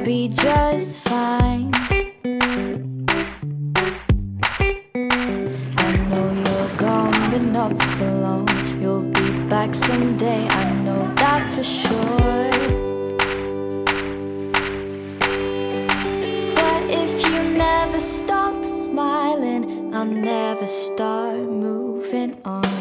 be just fine. I know you're gone but not for long. You'll be back someday, I know that for sure. But if you never stop smiling, I'll never start moving on.